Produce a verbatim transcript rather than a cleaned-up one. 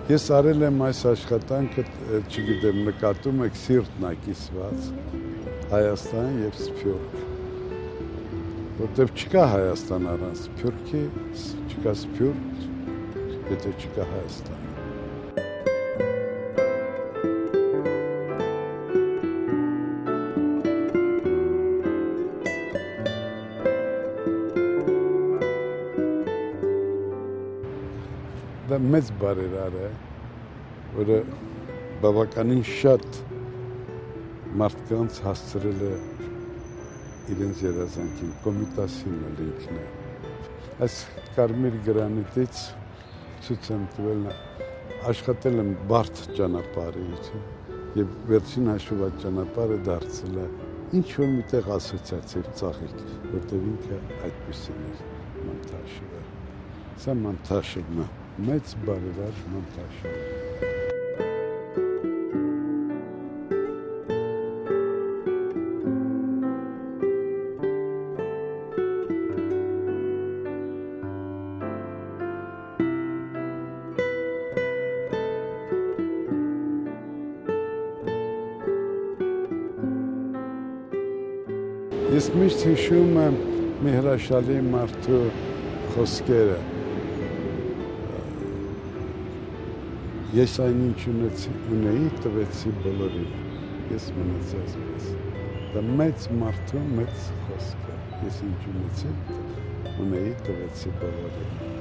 Ես արել եմ այս աշխատանքը, չգիտեմ, նկատում եք սիրտն է կիսված Հայաստան եւ Սփյուռք, որտեղ չկա Հայաստան առանց Սփյուռքի, չկա Սփյուռք, եթե չկա Հայաստան։ Դա մեծ բարերար է, որը բավականին շատ մարդկանց հասցրել է իրենց երազանքին, Կոմիտասին էլ ինքն է։ Այս կարմիր գրանիտից ցույց եմ տվել, աշխատել եմ բարդ ճանապարհից եւ վերջին հաշվով այդ ճանապարհը դարձել է ինչ որ միտեղ ասոցիացիա ծաղիկ, որտեղ ինքը այդպեսին էր Մանթաշովը։ Սա Մանթաշովն է, մեծ բարերար Մանթաշովը։ Ես միշտ հիշում եմ մի հրաշալի մարդու խոսքերը։ Ես այնինչ ունեի, տվեցի բոլորին, ես մնացի այսպես։ Դա մեծ մարդու մեծ խոսք է։ Ես ինչ ունեցի, ունեի, տվեցի բոլորին։